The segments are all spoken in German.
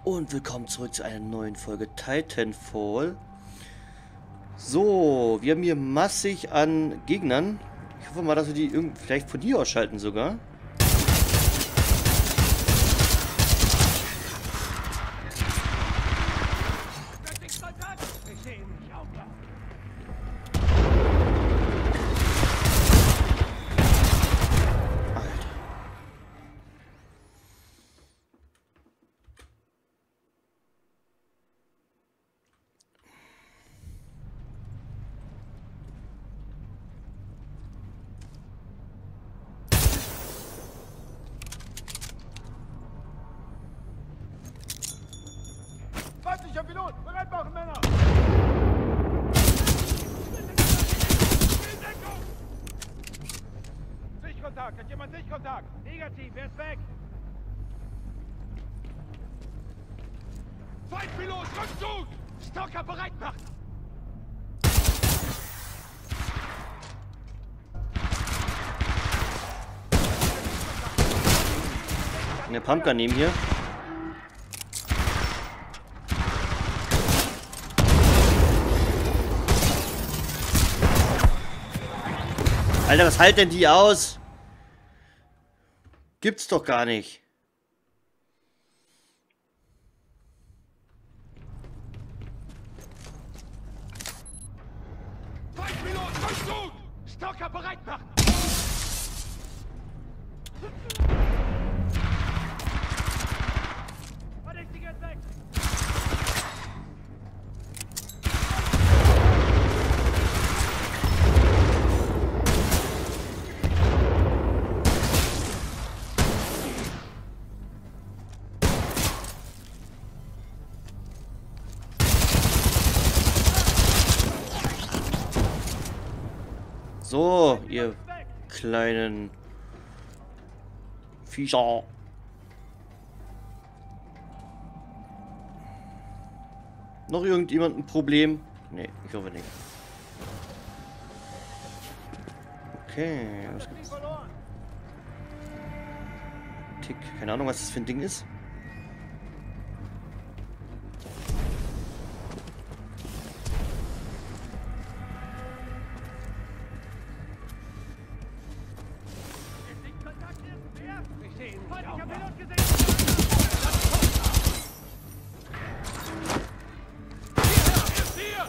Und willkommen zurück zu einer neuen Folge Titanfall. So, wir haben hier massig an Gegnern. Ich hoffe mal, dass wir die vielleicht von hier ausschalten sogar. Feindlicher Pilot! Bereit machen, Männer! Sichtkontakt! Hat jemand Sichtkontakt? Negativ, wer ist weg? Feindpilot, Rückzug! Stalker bereit machen! Eine Pumpgun neben hier. Alter, was hält denn die aus? Gibt's doch gar nicht. Feindpilot, Rückzug! Stalker bereit machen! Verdächtiger ist weg! So, ihr kleinen Viecher. Noch irgendjemand ein Problem? Nee, ich hoffe nicht. Okay, was gibt's? Tick, keine Ahnung, was das für ein Ding ist. Feindlicher Pilot gesehen! Hier!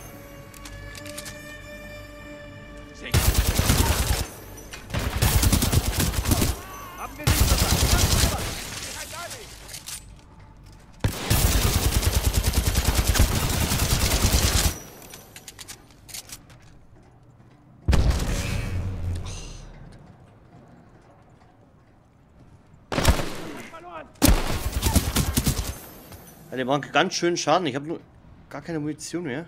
Haben wir nicht verstanden? Verloren! Ja, der macht ganz schön Schaden. Ich habe nur gar keine Munition mehr.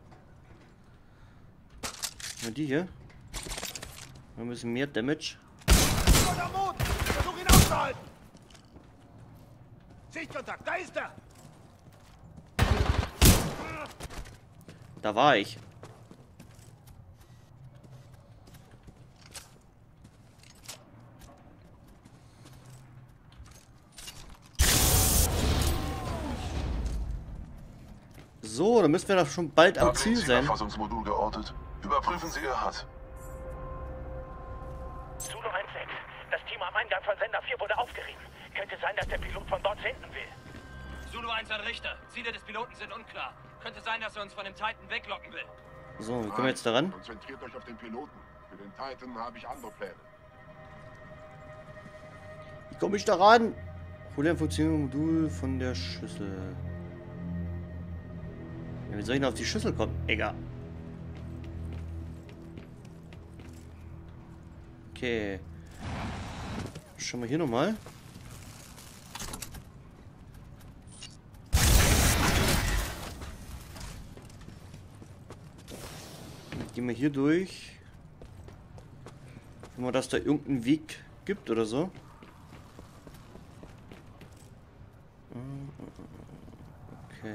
Und die hier. Ein bisschen mehr Damage. Voller Mut! Versuch ihn aufzuhalten! Sichtkontakt, da ist er! Da war ich. So, dann müssen wir doch schon bald am Ziel sein. Verfassungsmodul geortet. Überprüfen Sie Ihr HUD. Zulu 1-6. Das Team am Eingang von Sender 4 wurde aufgerieben. Könnte sein, dass der Pilot von dort senden will. Zulu 1 an Richter. Ziele des Piloten sind unklar. Könnte sein, dass er uns von dem Titan weglocken will. So, wie kommen wir jetzt daran? Konzentriert euch auf den Piloten. Für den Titan habe ich andere Pläne. Wie komme ich daran? Hol ein funktionierendes Modul von der Schüssel. Ja, wie soll ich denn auf die Schüssel kommen? Egal. Okay. Schauen wir hier nochmal. Gehen wir hier durch. Wenn man dass da irgendeinen Weg gibt oder so. Okay.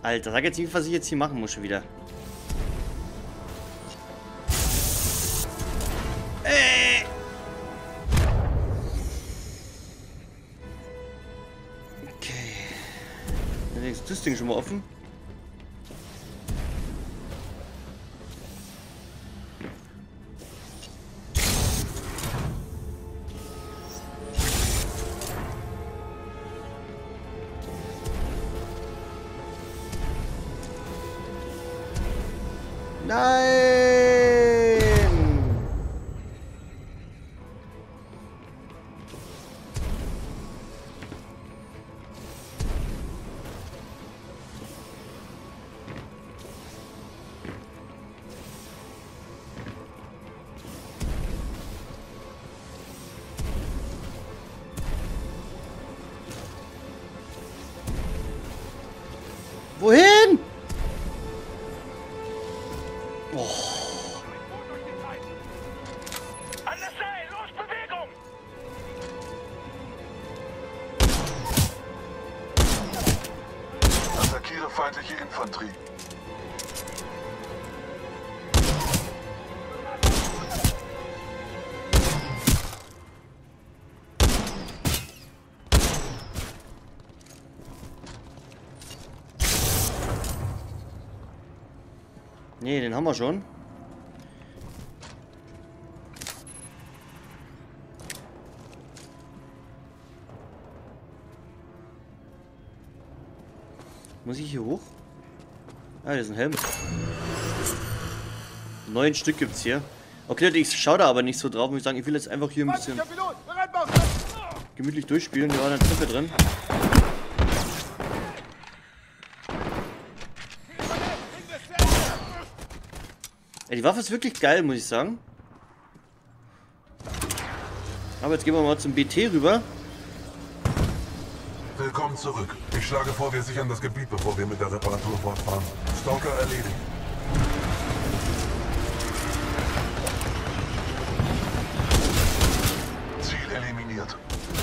Alter, sag jetzt nicht, was ich jetzt hier machen muss schon wieder. Okay. Dann ist das Ding schon mal offen. Nein! Wohin? An das Seil, los, Bewegung! Attackiere feindliche Infanterie. Nee, den haben wir schon. Muss ich hier hoch? Ah, hier ist ein Helm. 9 Stück gibt's hier. Okay, Leute, ich schaue da aber nicht so drauf. Muss ich sagen, ich will jetzt einfach hier ein bisschen gemütlich durchspielen. Ja, eine Treppe drin. Ja, die Waffe ist wirklich geil, muss ich sagen. Aber jetzt gehen wir mal zum BT rüber. Willkommen zurück. Ich schlage vor, wir sichern das Gebiet, bevor wir mit der Reparatur fortfahren. Stalker erledigt. Ziel eliminiert.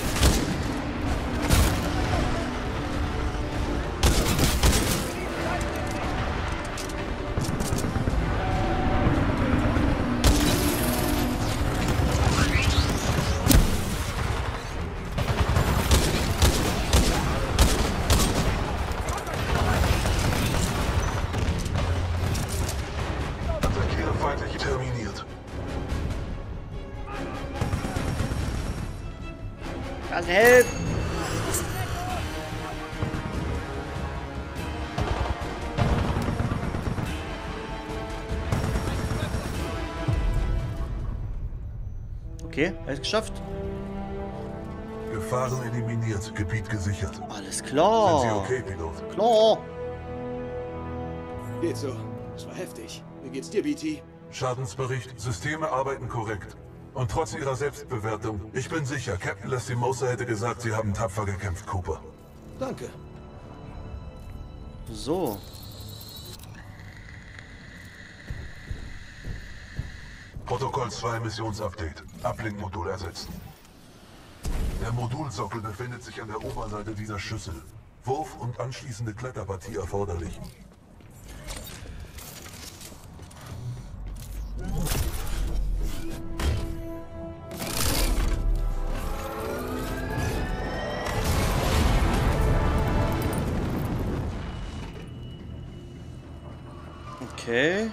Attackiere feindliche terminiert. Das Helm! Okay, alles geschafft. Gefahren eliminiert. Gebiet gesichert. Alles Sind klar. Sie okay, Pilot? Klar. Geht so. Das war heftig. Wie geht's dir, BT? Schadensbericht. Systeme arbeiten korrekt. Und trotz ihrer Selbstbewertung, ich bin sicher, Captain Lastimosa hätte gesagt, sie haben tapfer gekämpft, Cooper. Danke. So. Protokoll 2 Missionsupdate. Uplink-Modul ersetzen. Der Modulsockel befindet sich an der Oberseite dieser Schüssel. Wurf und anschließende Kletterpartie erforderlich. Okay.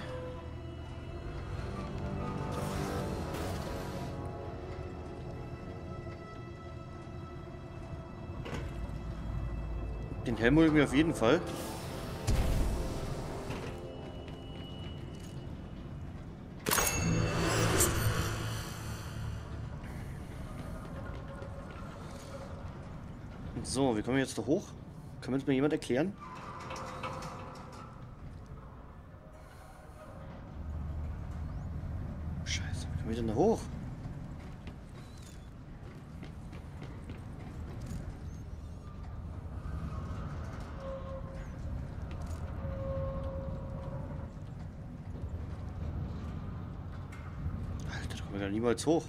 Den Helm holen wir auf jeden Fall. So, wie kommen wir jetzt da hoch? Kann mir das mal jemand erklären? Scheiße, wie kommen wir denn da hoch? Alter, da kommen wir gar niemals hoch.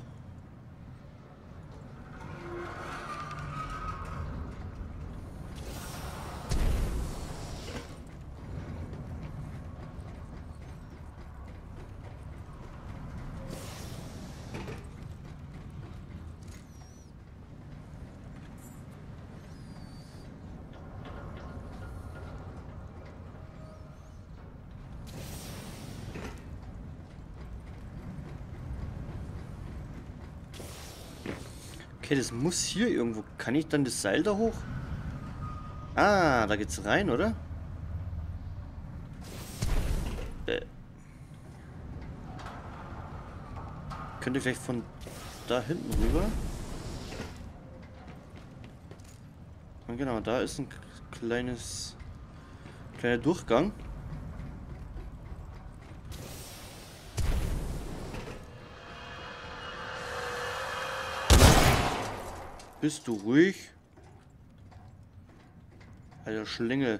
Okay, das muss hier irgendwo. Kann ich dann das Seil da hoch? Ah, da geht's rein, oder? Könnte vielleicht von da hinten rüber. Und genau, da ist ein kleiner Durchgang. Bist du ruhig? Alter Schlingel.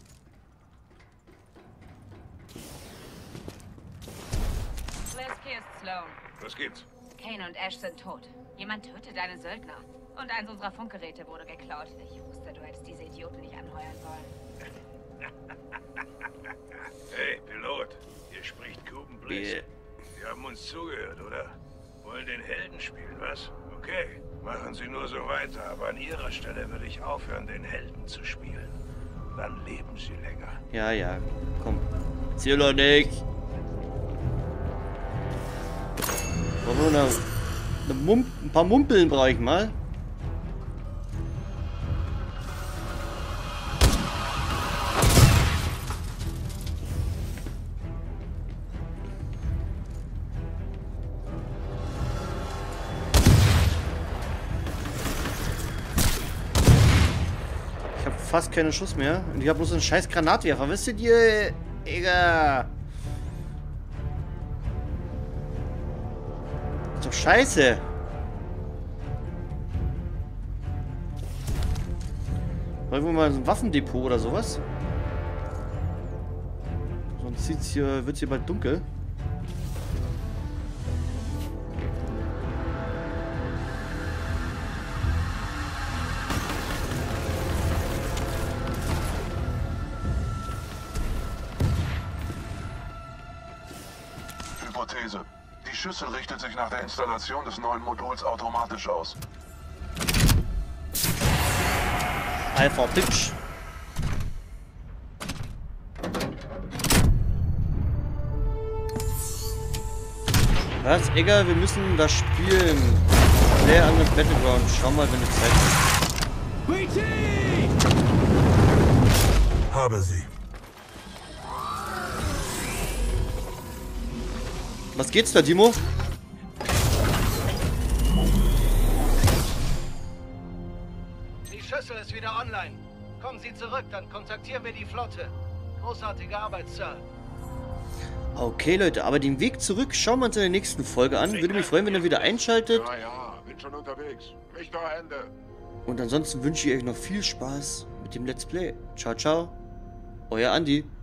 Lesky ist Sloan. Was gibt's? Kane und Ash sind tot. Jemand tötet deine Söldner. Und eins unserer Funkgeräte wurde geklaut. Ich wusste, du hättest diese Idioten nicht anheuern sollen. Hey, Pilot. Hier spricht Kuben Bliss. Yeah. Sie haben uns zugehört, oder? Wollen den Helden spielen, was? Okay. Machen Sie nur so weiter, aber an Ihrer Stelle würde ich aufhören, den Helden zu spielen. Dann leben Sie länger. Ja, ja. Komm. Ziel doch nicht. Ein paar Mumpeln brauche ich mal. Ich habe fast keinen Schuss mehr. Und ich habe bloß einen scheiß Granatwerfer. Wisst ihr, Egal. Ist doch scheiße. Irgendwo mal so ein Waffendepot oder sowas. Sonst wird's hier bald dunkel. Hypothese. Die Schüssel richtet sich nach der Installation des neuen Moduls automatisch aus. Alpha Pitch. Was? Egal, wir müssen das spielen. Player an der Battleground. Schau mal, wenn du Zeit hast. Habe sie. Was geht's da, Timo? Die Schüssel ist wieder online. Kommen Sie zurück, dann kontaktieren wir die Flotte. Großartige Arbeit, Sir. Okay, Leute, aber den Weg zurück schauen wir uns in der nächsten Folge an. Würde mich freuen, wenn ihr wieder einschaltet. Ja, bin schon unterwegs. Richter Ende. Und ansonsten wünsche ich euch noch viel Spaß mit dem Let's Play. Ciao, ciao. Euer Andi.